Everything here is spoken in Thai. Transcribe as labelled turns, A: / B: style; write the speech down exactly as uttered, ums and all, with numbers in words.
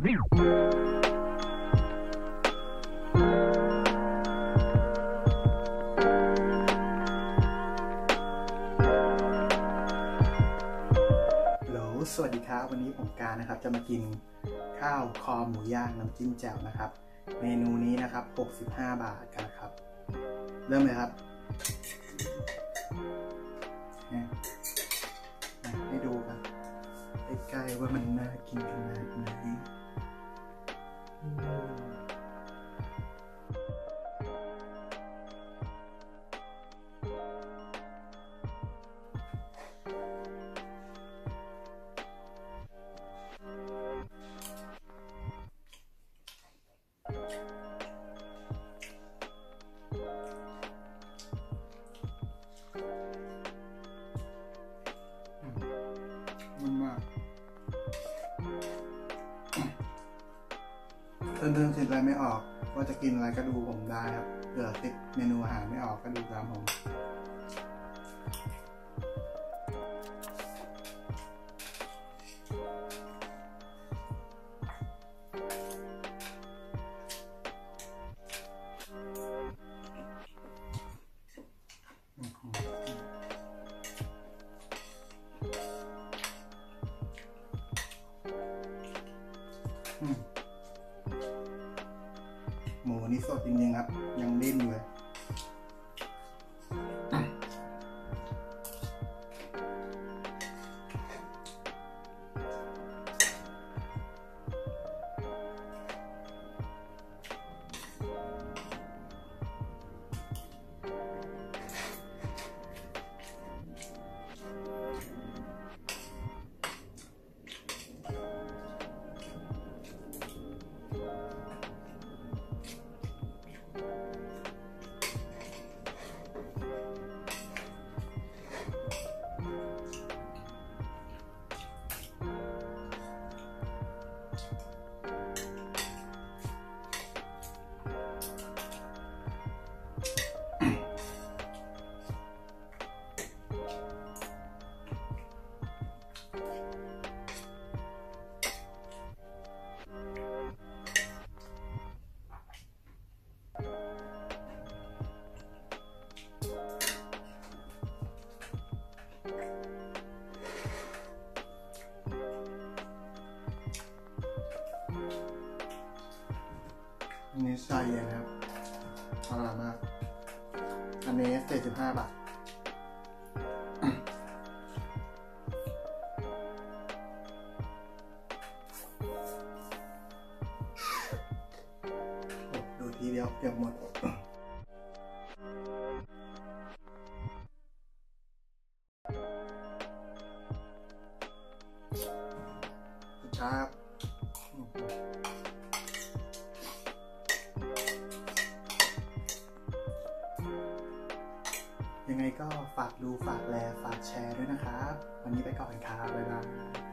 A: สวัสดีครับวันนี้ผมการนะครับจะมากินข้าวคอหมูย่างน้ำจิ้มแจ่วนะครับเมนูนี้นะครับหกสิบห้าบาทกันนะครับเริ่มเลยครับให้ดูครับใกล้ๆว่ามันน่ากินขนาดไหนมันมากเพื่อนๆคิดอะไรไม่ออกว่าจะกินอะไรก็ดูผมได้ครับเผื่อคิดเมนูอาหารไม่ออกก็ดูตามผมหมูนี่สดจริงๆครับยังดิ้นอยู่เลยอันนี้ชาเย็นครับอร่อยมากอันนี้เจ็ดสิบห้าบาทดูทีเดียวเกือบหมดครับยังไงก็ฝากดูฝากแลฝากแชร์ด้วยนะครับวันนี้ไปก่อนครับบ๊ายบาย